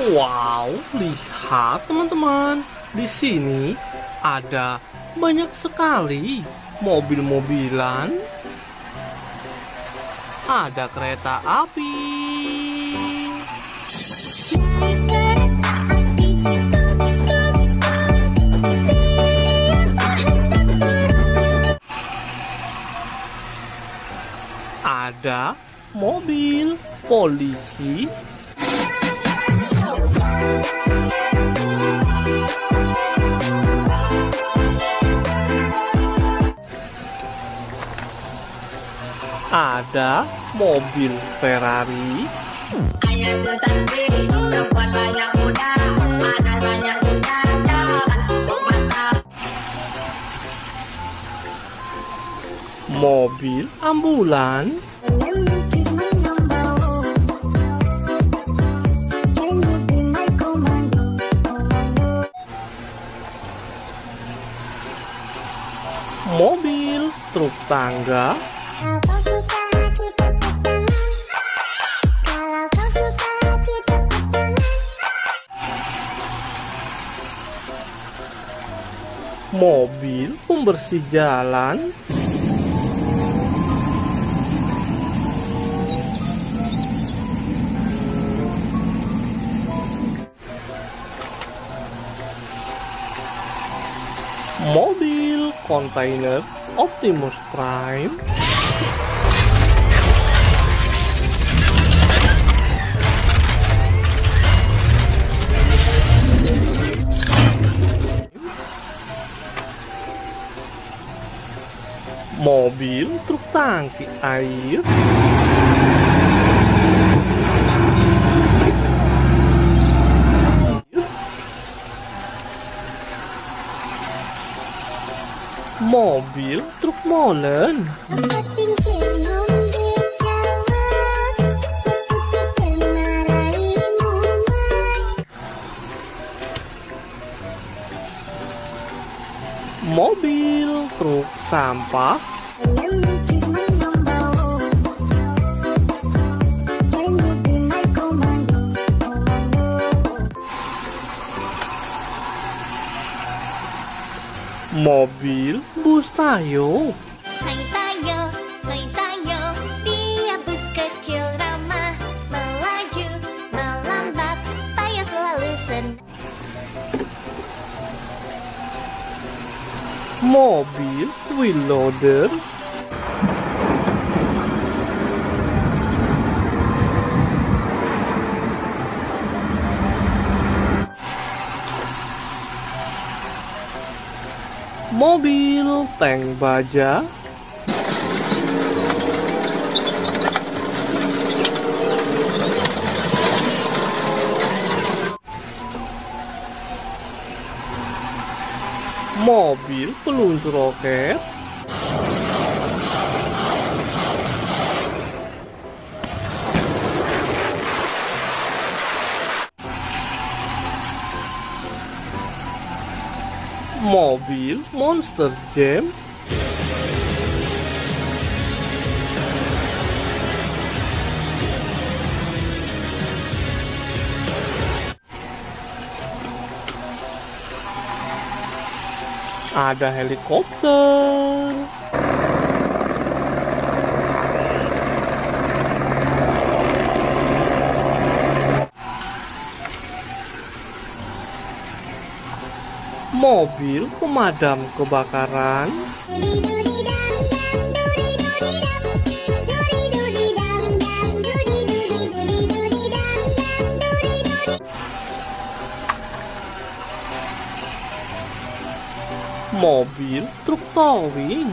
Wow, lihat teman-teman. Di sini ada banyak sekali mobil-mobilan. Ada kereta api. Ada mobil polisi. Ada mobil Ferrari. Mobil ambulan. Mobil truk tangga. Mobil pembersih jalan. Mobil kontainer Optimus Prime. Mobil truk tangki air. Mobil truk molen. Mobil truk sampah. Mobil bus Tayo. Hai Tayo, dia bus kecil ramah, melaju, melambat, Tayo selalu senang. Mobil wheel loader. Mobil tank baja. Mobil peluncur roket. Mobil Monster Jam. Ada helikopter. Mobil pemadam kebakaran. Mobil truk towing.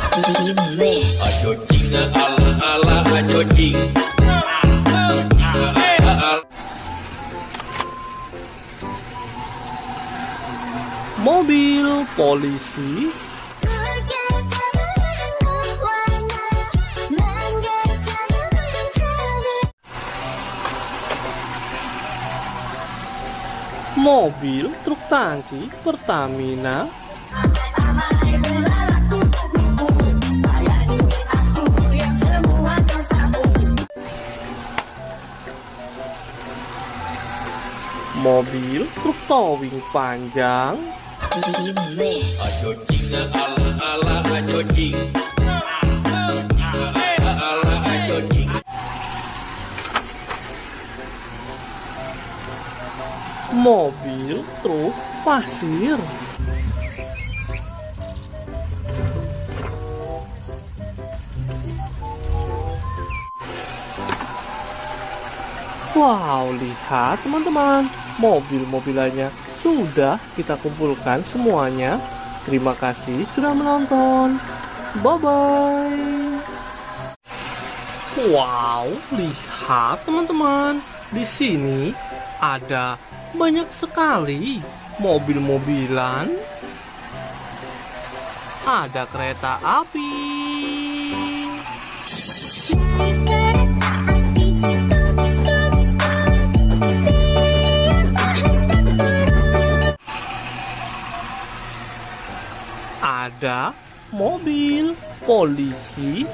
Mobil polisi. Mobil truk tangki Pertamina. mobil truk towing panjang, Ayo jing ala ayo jing. Ala ayo jing. mobil truk pasir, wow, lihat teman-teman, mobil-mobilannya sudah kita kumpulkan semuanya. Terima kasih sudah menonton. Bye-bye. Wow, lihat teman-teman. Di sini ada banyak sekali mobil-mobilan. Ada kereta api. Ada mobil polisi.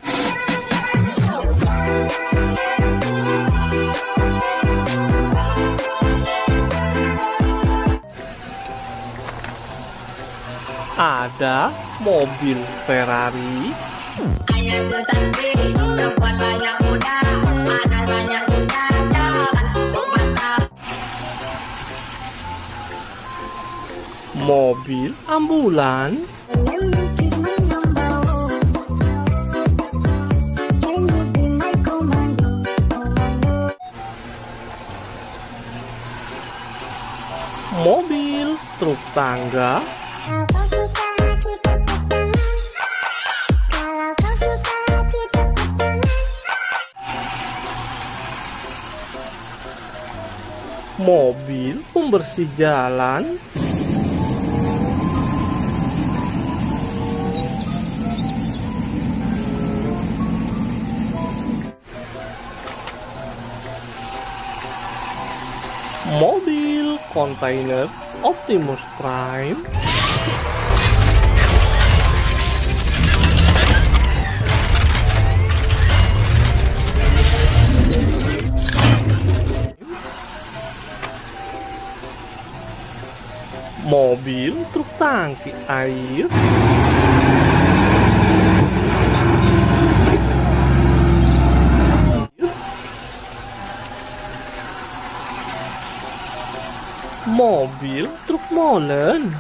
Ada mobil Ferrari. Ayah tuh cantik, perempuan banyak muda, ada banyak juga jalan untuk mantap. Mobil ambulan. Mobil truk tangga. Mobil pembersih jalan. Mobil kontainer Optimus Prime. Mobil truk tangki air. Mobil truk molen.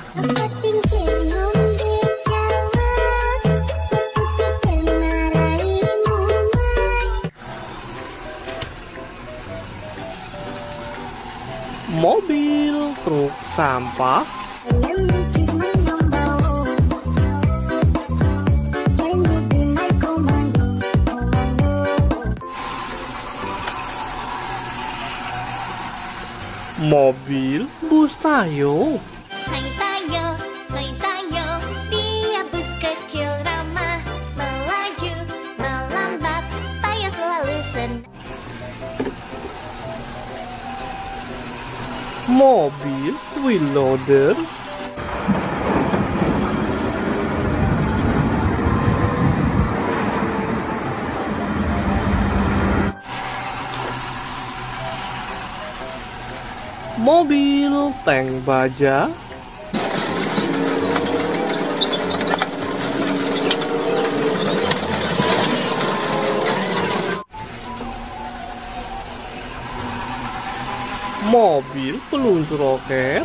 Mobil truk sampah. Mobil bus Tayo. Hai Tayo, dia bus kecil ramah, melaju, melambat, Tayo selalu senang. Mobil wheel loader. Mobil tank baja. Mobil peluncur roket.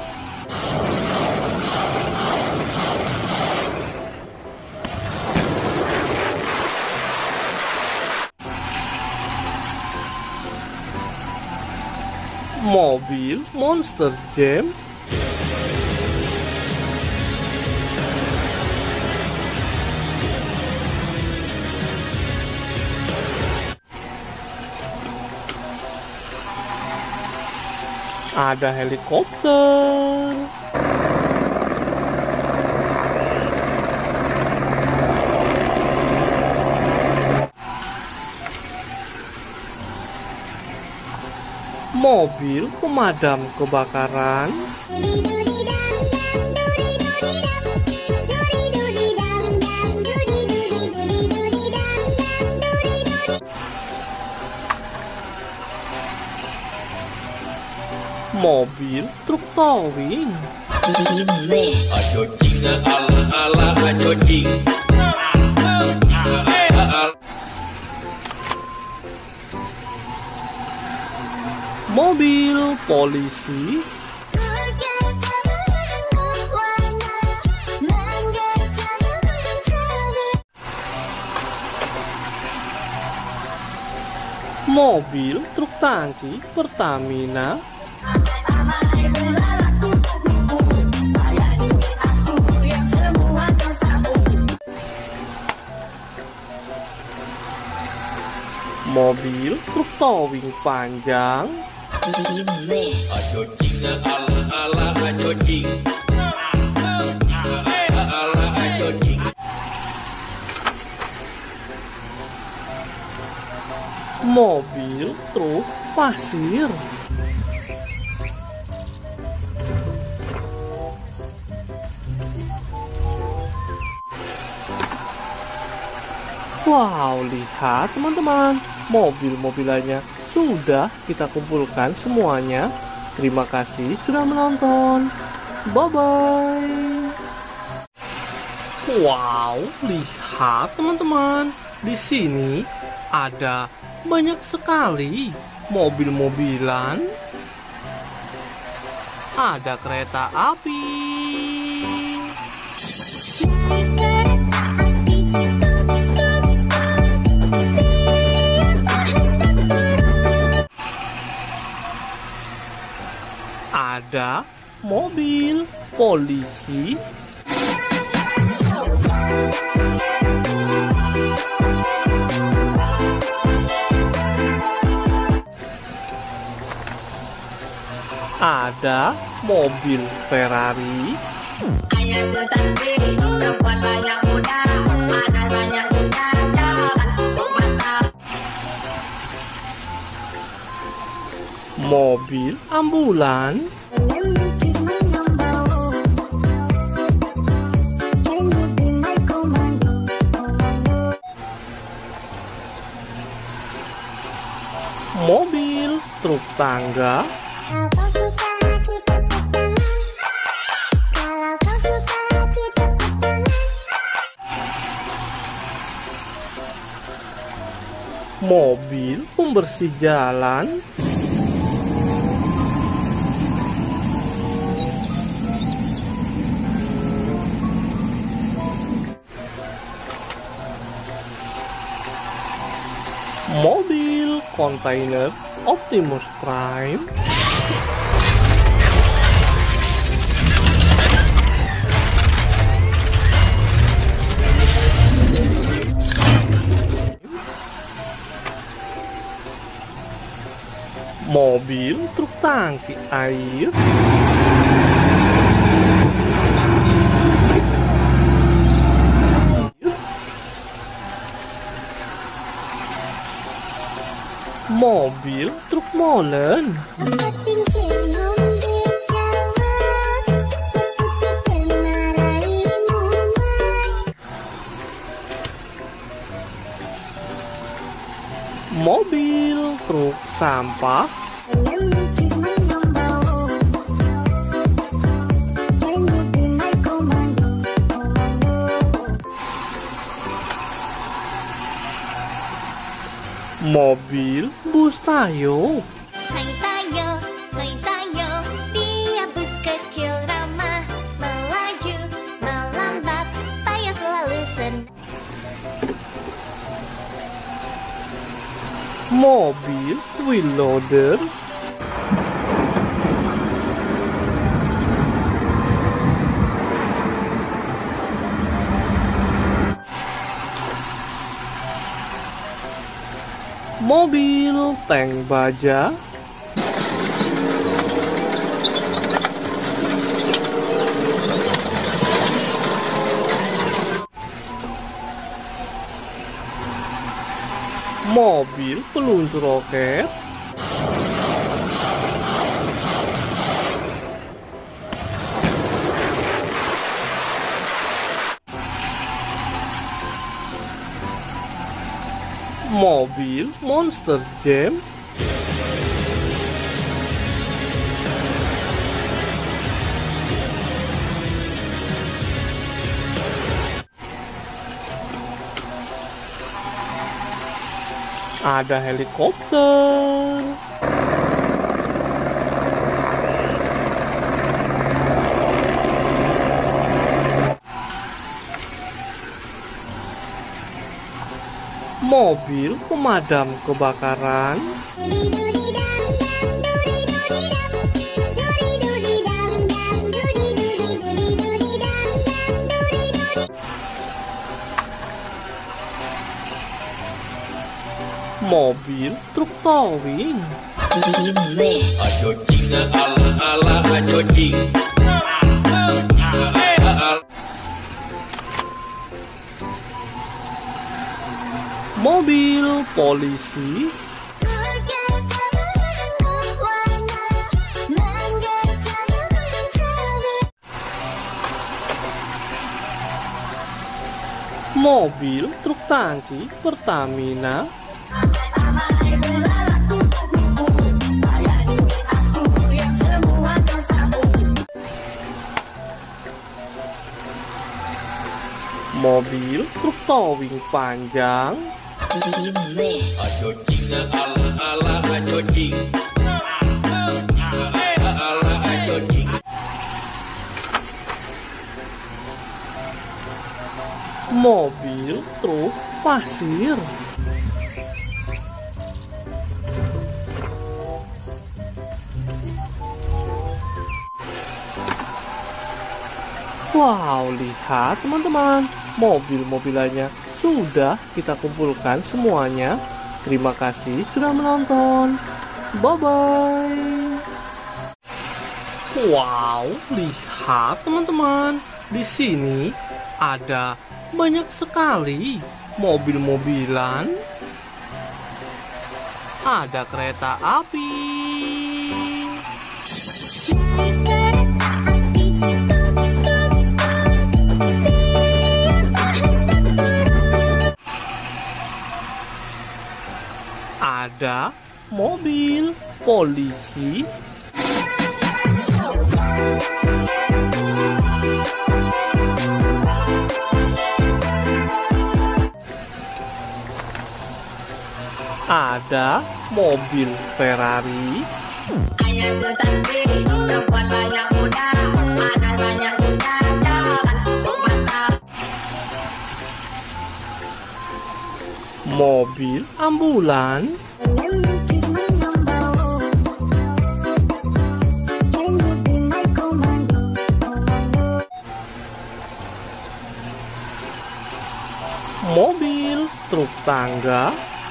Mobil Monster Jam. Ada helikopter. Mobil pemadam kebakaran. mobil truk towing, Ajo jing ala ala ajo jing. mobil polisi, mobil truk tangki Pertamina, mobil truk towing panjang, Ajo jing ala ala ajo jing. Ala ajo jing. mobil truk pasir, wow, lihat teman-teman, mobil-mobilannya sudah kita kumpulkan semuanya. Terima kasih sudah menonton. Bye-bye. Wow, lihat teman-teman, di sini ada banyak sekali mobil-mobilan. Ada kereta api, ada mobil polisi, ada mobil Ferrari, Hanya tetapi perempuan banyak muda, ada banyak juga jalan untuk mata. mobil ambulan, mobil truk tangga, mobil pembersih jalan, mobil kontainer Optimus Prime, mobil truk tangki air, mobil truk molen, mobil truk sampah, mobil bus Tayo, Hai Tayo, dia bus kecil ramah, melaju, melambat, Tayo selalu senang. mobil wheel loader, mobil tank baja, mobil peluncur roket, mobil Monster Jam, Ada helikopter. Mobil pemadam kebakaran. Mobil truk towing. Ajo jing ala ala ajo jing. Mobil polisi. Mobil truk tangki Pertamina. Mobil truk towing panjang. Ajo jing ala ala ajo jing. Ala ajo jing. Mobil truk pasir. Wow, lihat teman-teman, mobil-mobilannya sudah kita kumpulkan semuanya. Terima kasih sudah menonton. Bye-bye. Wow, lihat teman-teman, di sini ada banyak sekali mobil-mobilan. Ada kereta api. Ada mobil polisi. Ada mobil Ferrari. Ayo tetapi perempuan banyak muda, ada banyak juga jalan untuk mata. Mobil ambulan. Mobil truk tangga.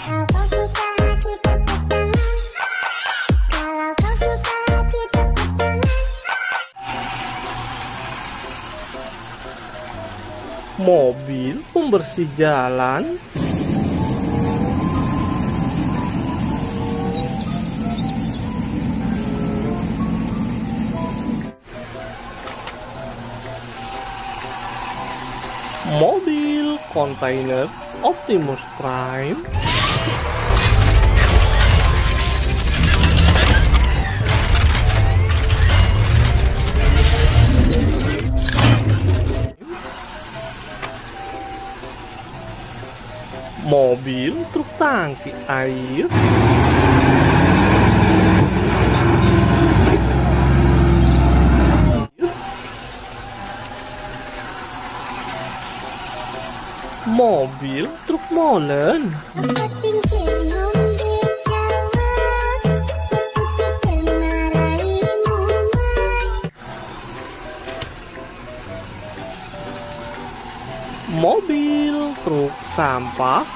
Mobil pembersih jalan. Mobil kontainer Optimus Prime. Mobil truk tangki air. Mobil truk molen. Mobil truk sampah.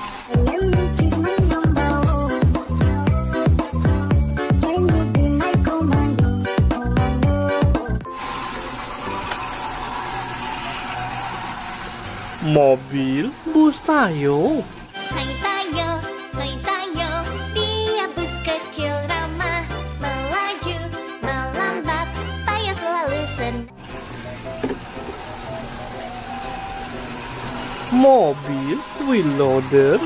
Mobil bus Tayo. Hai Tayo, dia bus kecil ramah, melaju, melambat, Tayo selalu senang. Mobil wheel loader.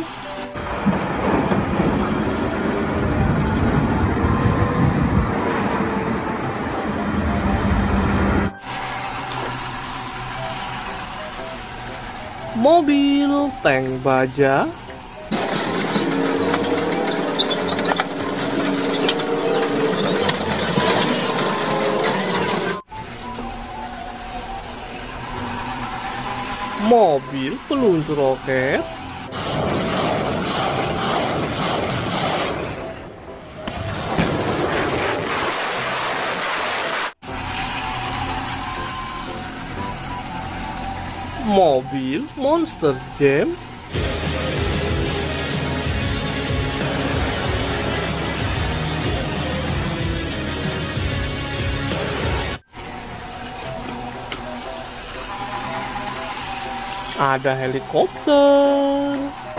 Mobil tank baja. mobil peluncur roket, mobil monster jam, ada helikopter,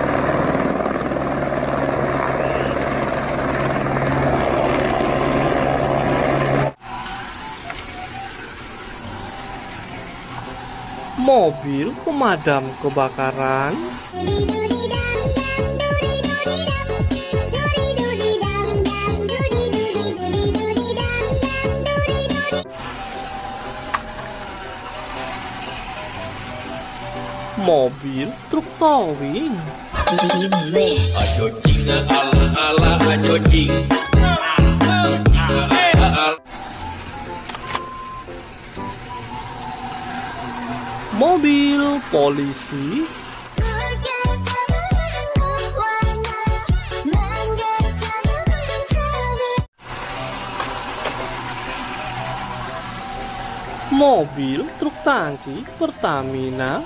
mobil pemadam kebakaran, mobil truk towing, Ajo jing ala ala ajo jing. mobil polisi, mobil truk tangki Pertamina,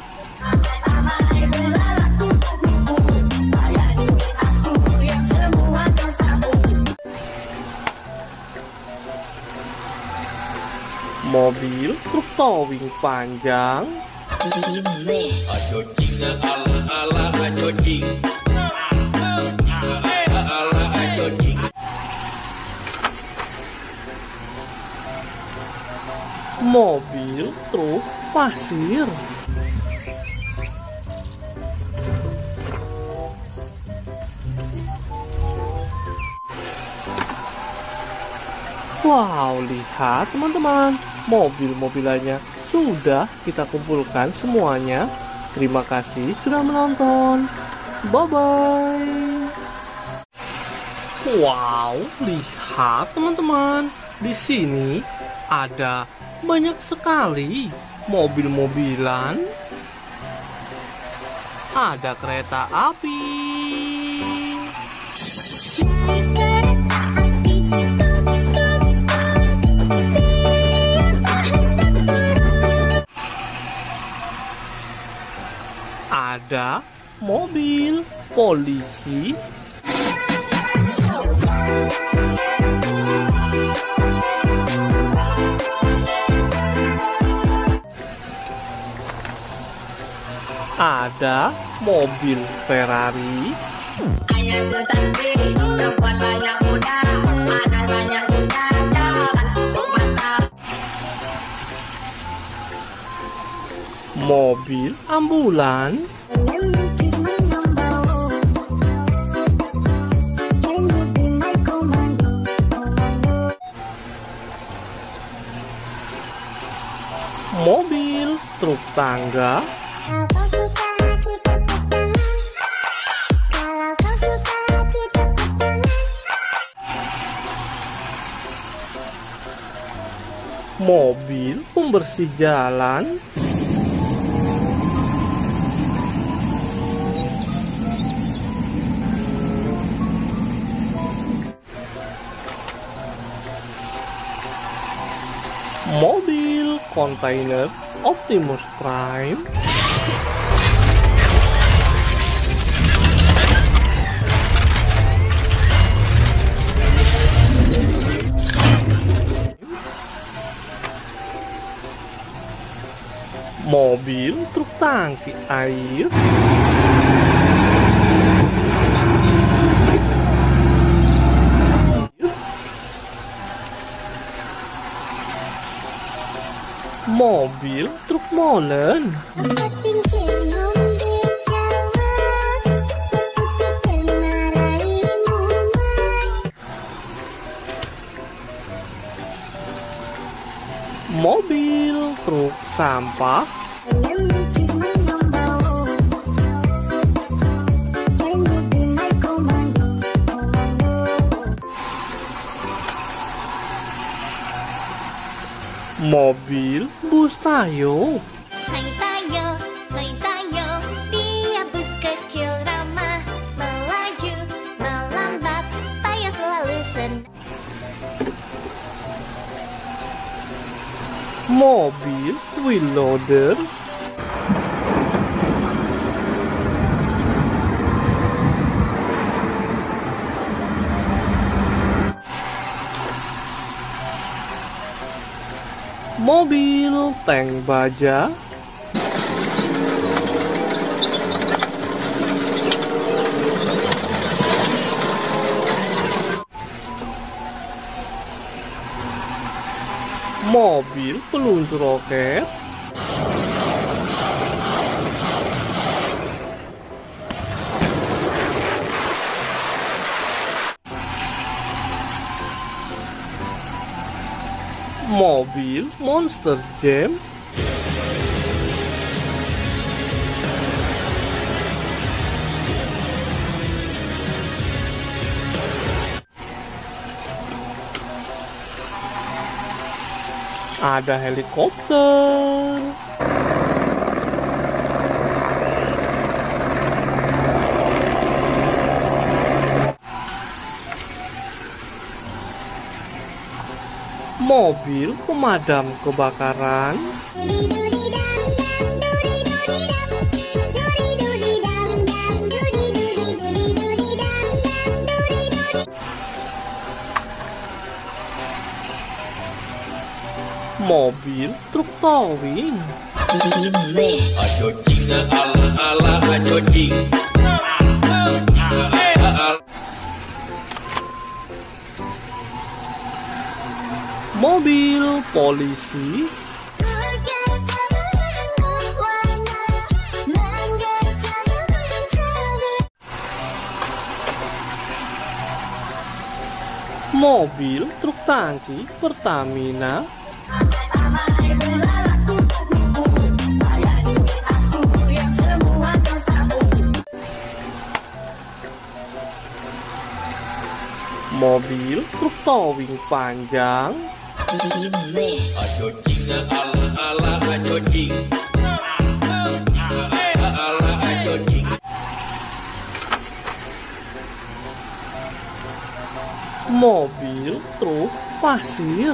mobil truk towing panjang, Ajo jing ala ala ajo jing. Ala ajo jing. mobil truk pasir, wow, lihat teman-teman, mobil-mobilannya sudah kita kumpulkan semuanya. Terima kasih sudah menonton. Bye-bye. Wow, lihat teman-teman. Di sini ada banyak sekali mobil-mobilan. Ada kereta api. Ada mobil polisi, ada mobil Ferrari, Ayo tuh cantik, perempuan banyak muda, ada banyak juga jalan untuk mata. mobil ambulan, mobil truk tangga, mobil pembersih jalan, mobil kontainer Optimus Prime, mobil truk tangki air, mobil truk molen, mobil truk sampah, mobil bus tayo, Hai tayo, mobil wheel loader, mobil tank baja, mobil peluncur roket, mobil monster jam, ada helikopter, mobil pemadam kebakaran, mobil truk towing, Ajo jing ala ala ajo jing. mobil polisi, mobil truk tangki Pertamina, mobil truk towing panjang, Ajo jing ala ala ajo jing. Ala ajo jing. mobil truk pasir,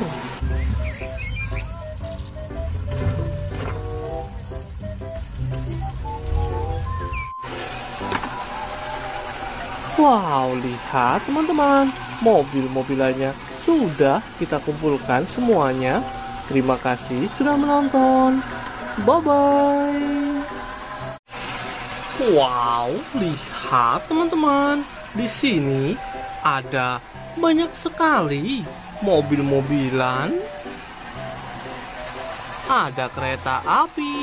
wow, lihat teman-teman, mobil-mobilannya sudah kita kumpulkan semuanya. Terima kasih sudah menonton. Bye-bye. Wow, lihat teman-teman. Di sini ada banyak sekali mobil-mobilan. Ada kereta api.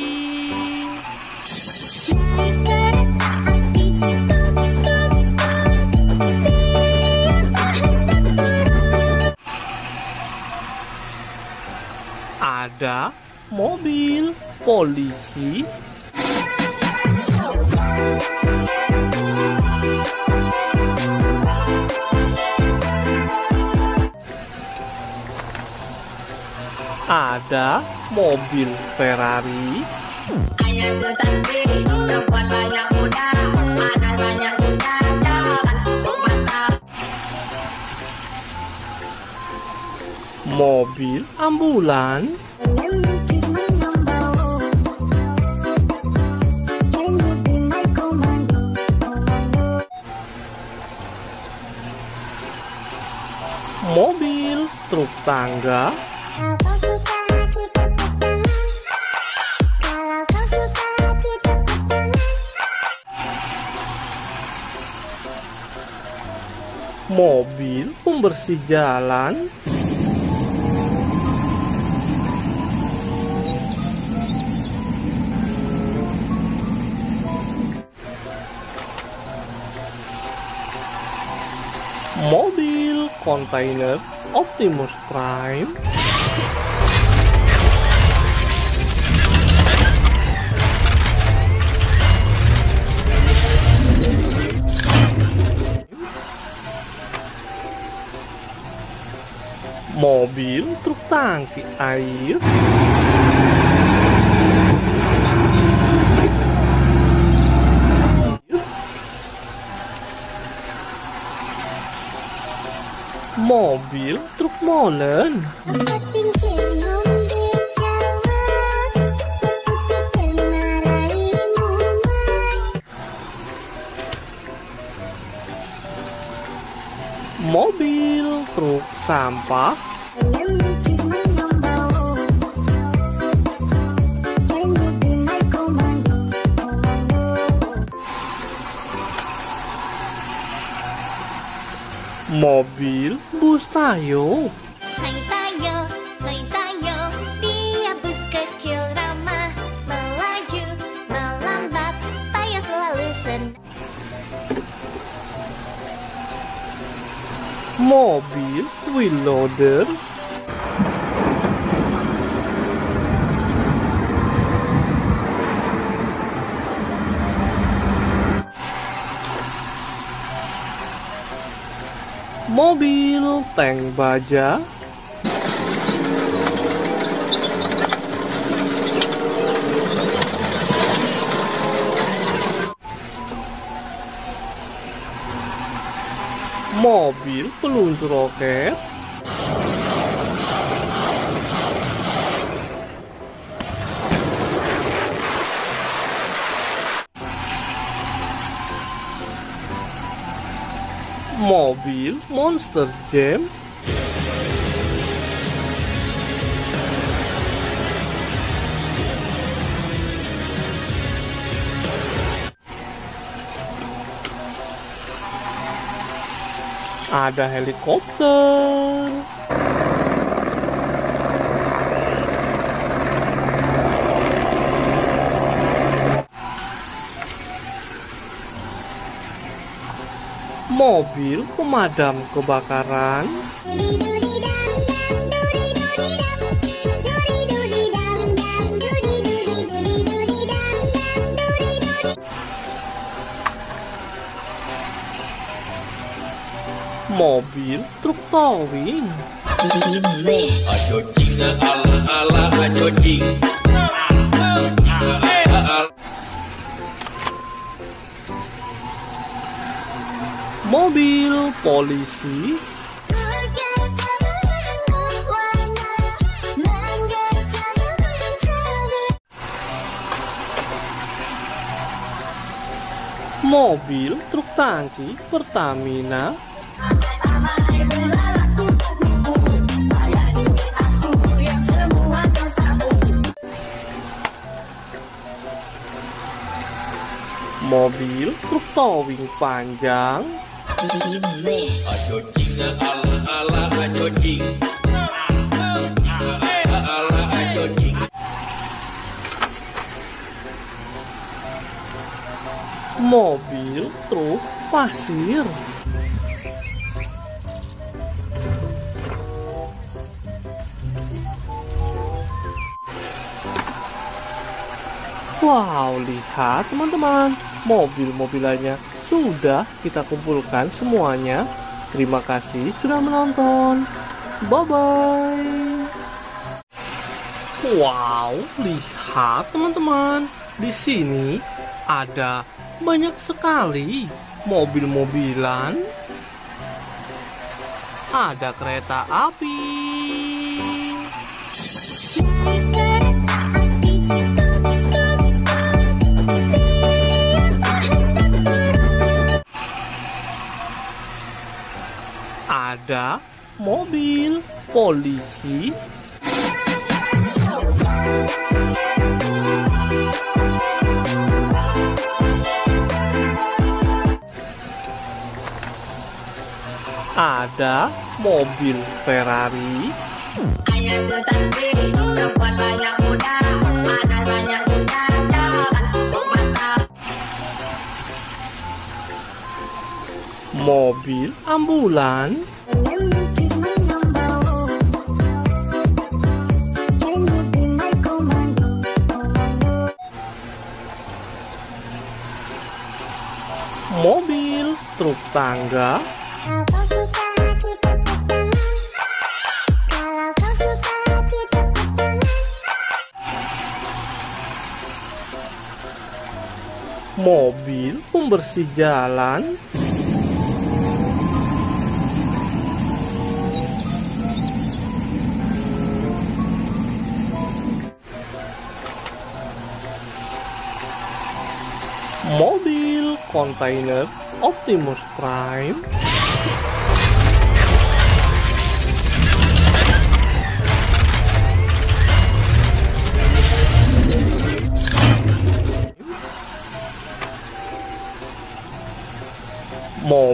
Ada mobil polisi, ada mobil Ferrari, Ayo tetapi perempuan yang muda, ada banyak juga jalan untuk mantap. mobil ambulan, mobil truk tangga, mobil pembersih jalan, mobil kontainer Optimus Prime, mobil truk tangki air, mobil truk molen, Tempat tinggal mobil truk sampah, mobil bus Tayo, Hai Tayo, dia bus kecil ramah, melaju, melambat, Tayo selalu senang. mobil wheel loader, mobil tank baja, mobil peluncur roket, mobil monster jam, ada helikopter, mobil pemadam kebakaran, mobil truk towing, Ajo jing ala ala ajo jing. mobil polisi, mobil truk tangki Pertamina, mobil truk towing panjang, Ajo jing ala ala ajo jing. Ala ajo jing. mobil truk pasir, wow, lihat teman-teman, mobil-mobilannya sudah kita kumpulkan semuanya. Terima kasih sudah menonton. Bye-bye. Wow, lihat teman-teman, di sini ada banyak sekali mobil-mobilan. Ada kereta api, ada mobil polisi, ada mobil Ferrari, Ayah tuh cantik, perempuan banyak muda, ada banyak juga jalan untuk mantap. mobil ambulan, mobil truk tangga, mobil pembersih jalan, mobil kontainer Optimus Prime,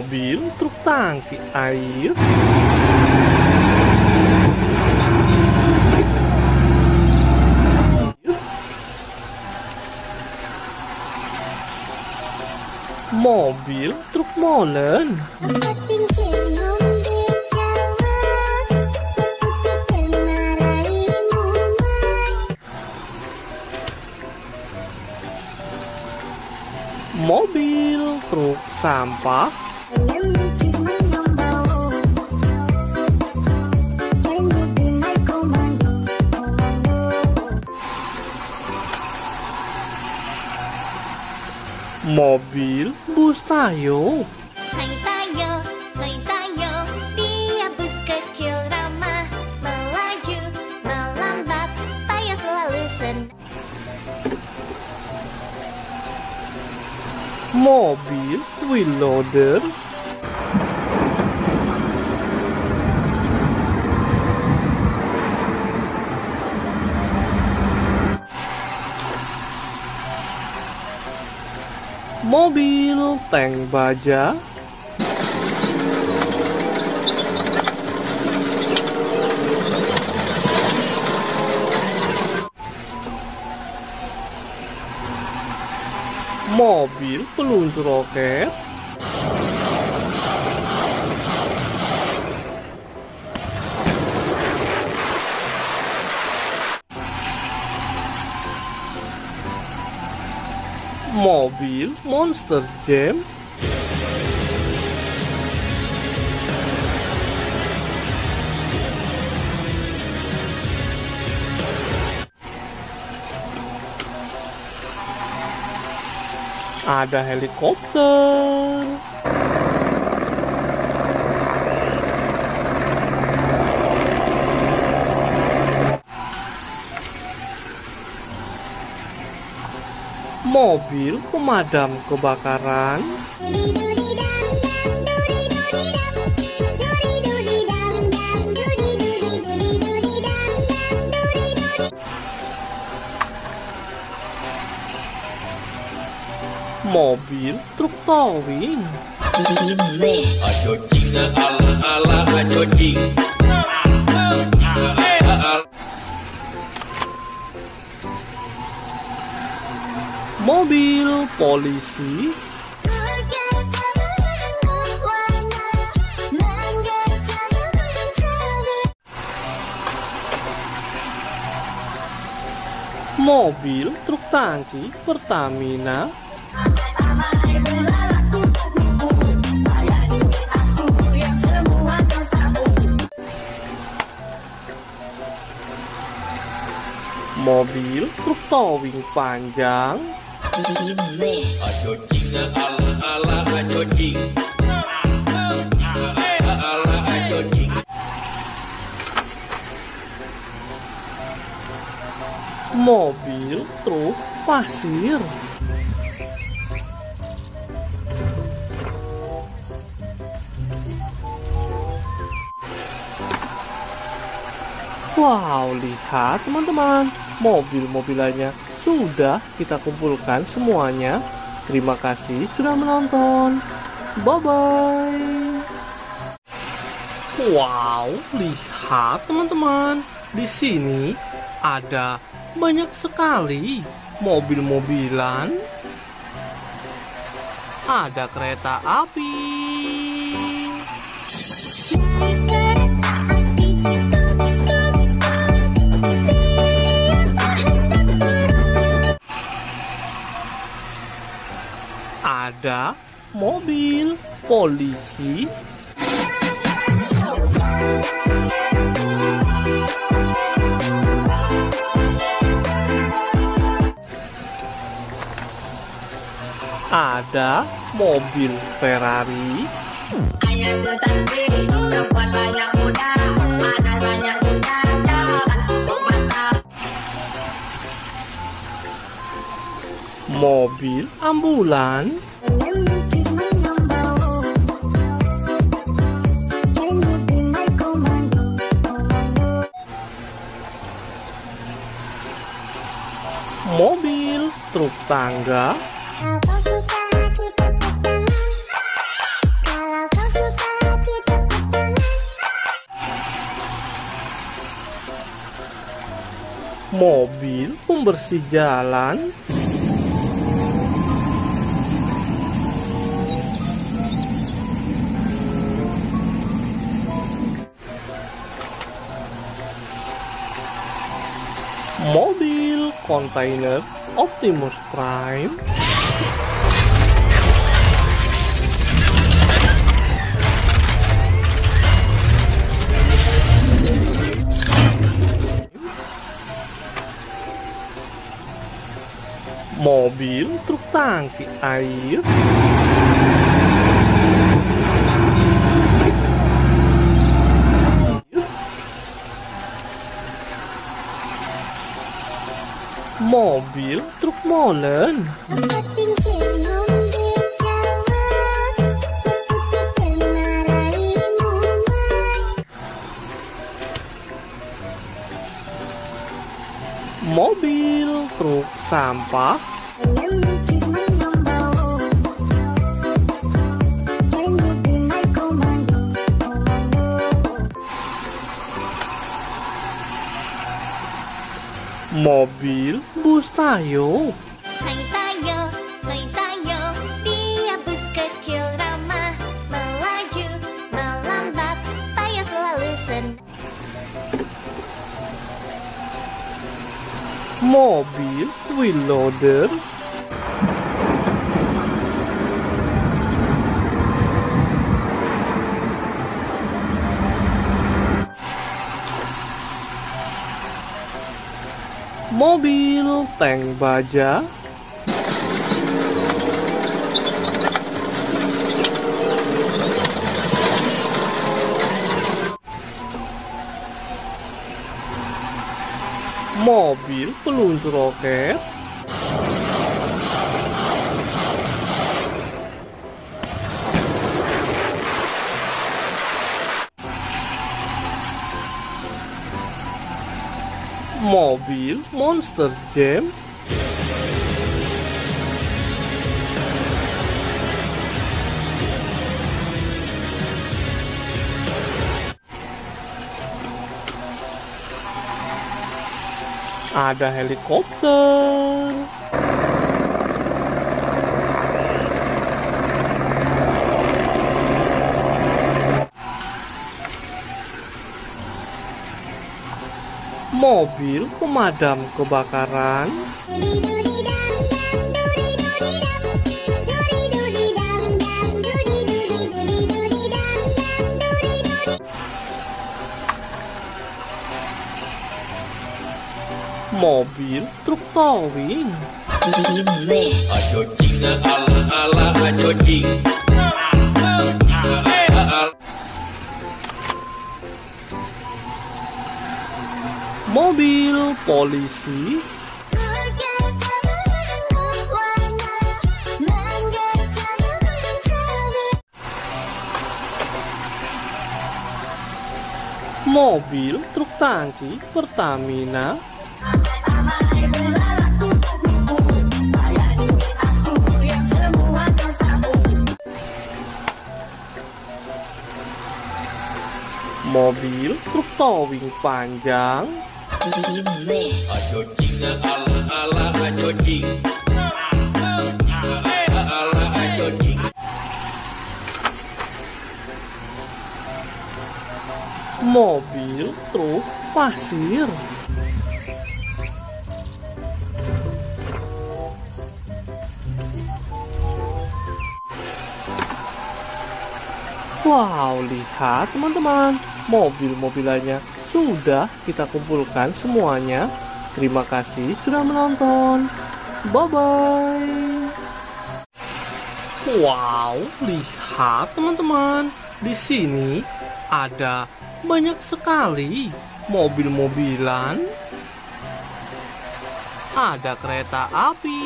mobil truk tangki air, mobil truk molen, Tempat senyum di jalan, seperti tengarai minuman. mobil truk sampah, Yang cuma membawa, can you be my commando, commando. mobil bus Tayo, Hai Tayo, dia bus kecil ramah, melaju, melambat, Tayo selalu senang. mobil wheel loader, mobil tank baja, mobil peluncur roket, mobil monster jam, ada helikopter, mobil pemadam kebakaran, mobil truk towing, Ajo jing ala ala ajo jing. mobil polisi, mobil truk tangki Pertamina, mobil truk towing panjang, Ajo jing ala ala ajo jing. Ala ajo jing. mobil truk pasir, wow, lihat teman-teman, mobil-mobilannya sudah kita kumpulkan semuanya. Terima kasih sudah menonton. Bye-bye. Wow, lihat teman-teman. Di sini ada banyak sekali mobil-mobilan. Ada kereta api. Ada mobil polisi. Ada mobil Ferrari. Hanya tetapi perempuan banyak muda, ada banyak juga jalan untuk mata. Mobil ambulan. Mobil truk tangga. Kalau suka kita pasangan, kalau mobil pembersih jalan, mobil kontainer Optimus Prime, mobil truk tangki air, mobil truk molen, Tempat senyum di jalan, seperti kenarain rumah. mobil truk sampah, Yang mungkin membawa. Can you be my commando, commando? mobil bus tayo, Hai tayo, dia bus kecil ramah, melaju, melambat, tayo selalu senang. mobil wheel loader, mobil tank baja, mobil peluncur roket, mobil monster jam, ada helikopter, mobil pemadam kebakaran, mobil truk towing, Ajo jing ala ala ajo jing. mobil polisi, mobil truk tangki Pertamina, mobil truk towing panjang, Ajo jing ala ala ajo jing. Ala ajo jing. mobil truk pasir, wow, lihat teman-teman, mobil-mobilannya sudah kita kumpulkan semuanya. Terima kasih sudah menonton. Bye-bye. Wow, lihat teman-teman. Di sini ada banyak sekali mobil-mobilan. Ada kereta api.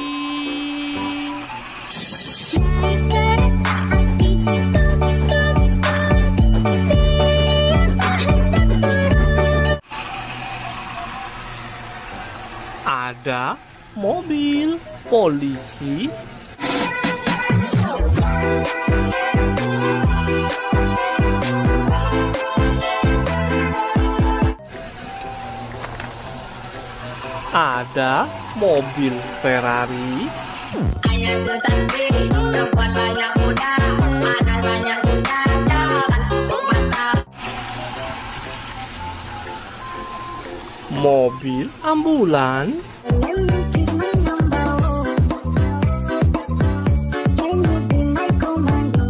Ada mobil polisi, ada mobil Ferrari, Ayah tuh cantik, perempuan banyak muda, ada banyak juga jalan tutup mata. mobil ambulan, Let me be my number one. Can you be my commando?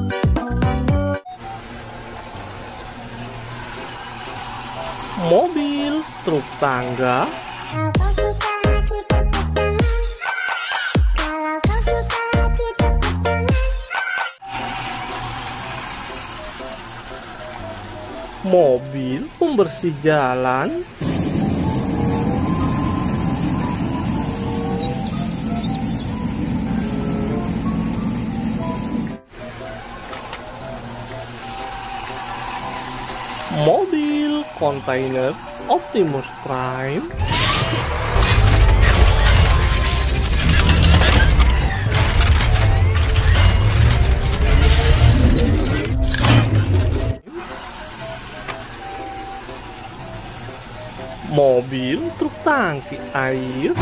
mobil truk tangga, Kalau kau suka kita pasangan, kalau kau suka kita pasangan. mobil pembersih jalan, mobil kontainer Optimus Prime, mobil truk tangki air,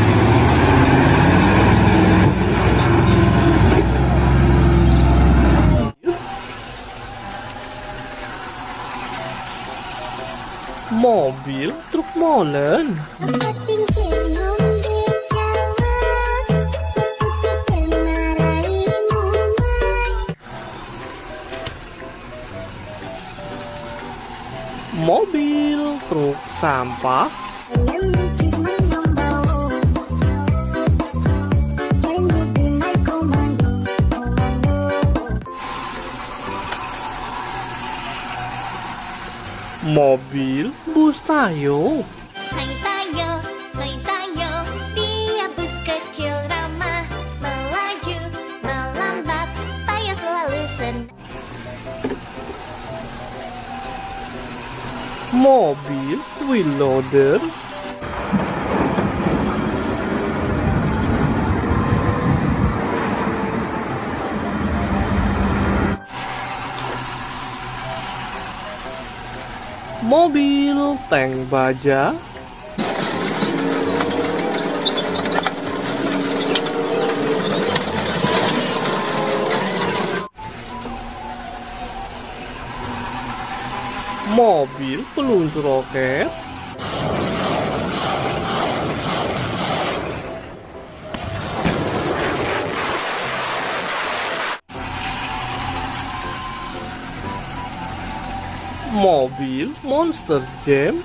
mobil truk molen, Dapetin senyum di jalan, seperti kenarain rumah. mobil truk sampah, Let me be my number one. Can you be my commando? mobil bus Tayo, Hai Tayo, dia bus kecil ramah, melaju, melambat, Tayo selalu senang. mobil wheel loader, mobil tank baja, mobil peluncur roket, mobil Monster Jam,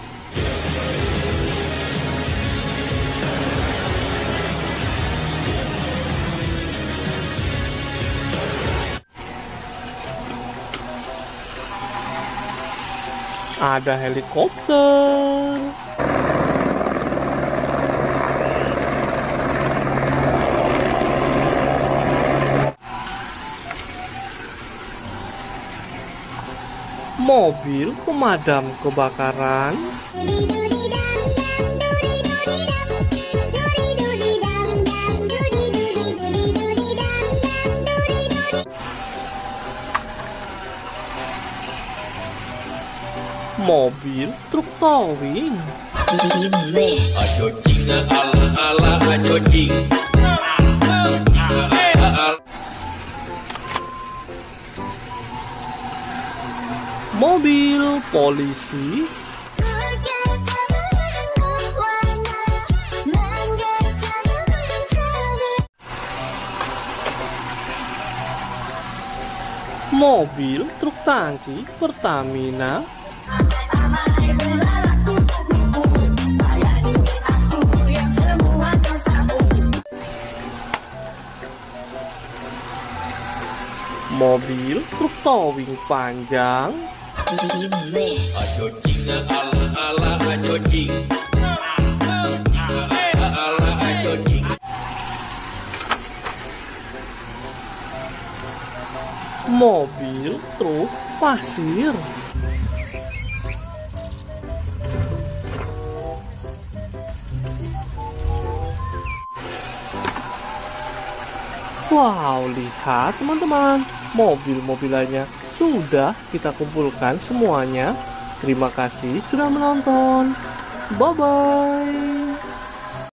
ada helikopter, mobil pemadam kebakaran, mobil truk towing, Ajo jing ala ala ajo jing. mobil polisi, mobil truk tangki Pertamina, mobil truk towing panjang, Ajo jing ala ala ajo jing. Ala ajo jing. mobil truk pasir, wow, lihat teman-teman, mobil-mobilannya sudah kita kumpulkan semuanya. Terima kasih sudah menonton. Bye-bye.